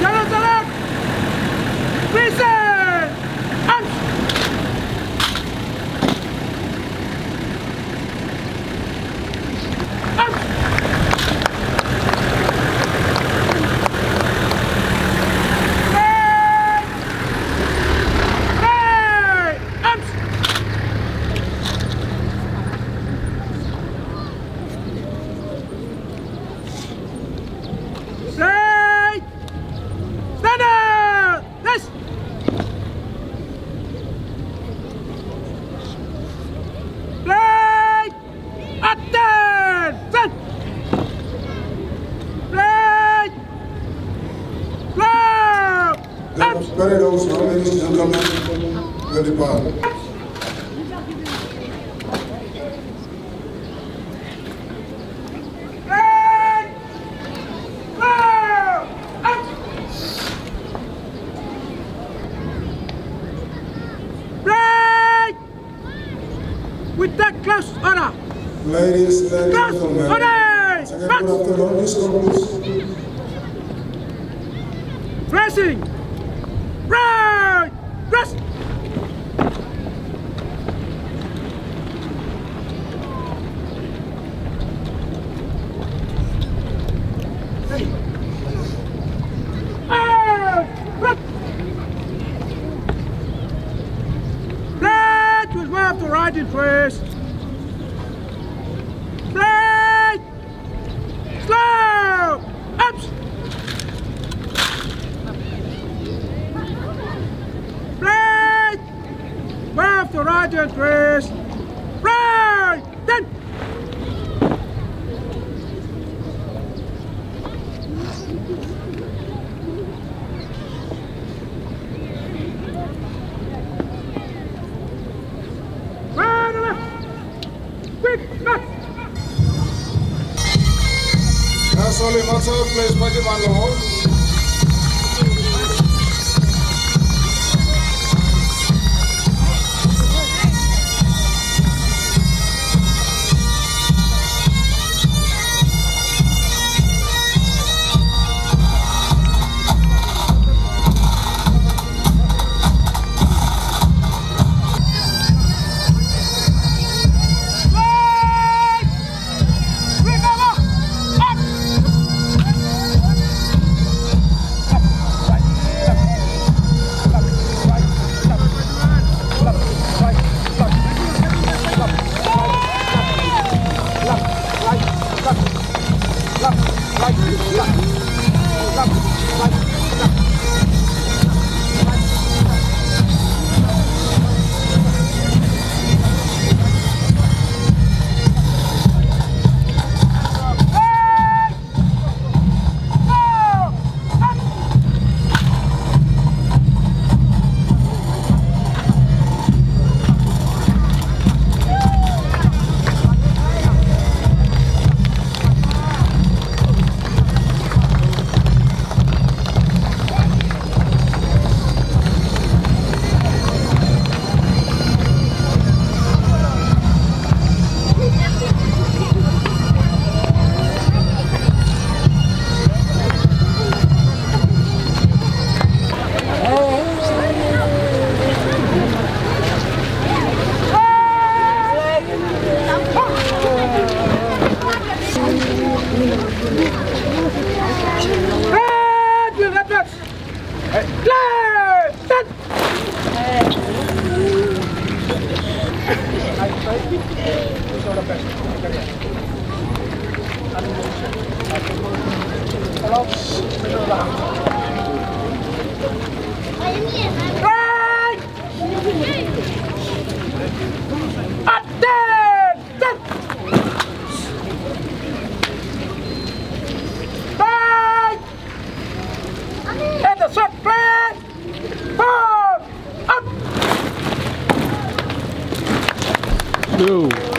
Jalan. Present. Arms. Arms. Very those now, ladies and gentlemen, will depart. With that close order. Ladies and gentlemen, good afternoon, this concludes. Pressing. Right! Rest! Right! With left to right in twist. Right! Slow! Ups! Left to right and twist. Right! Then! Right left! Quick, left! That's only matter, please, by the man. Two.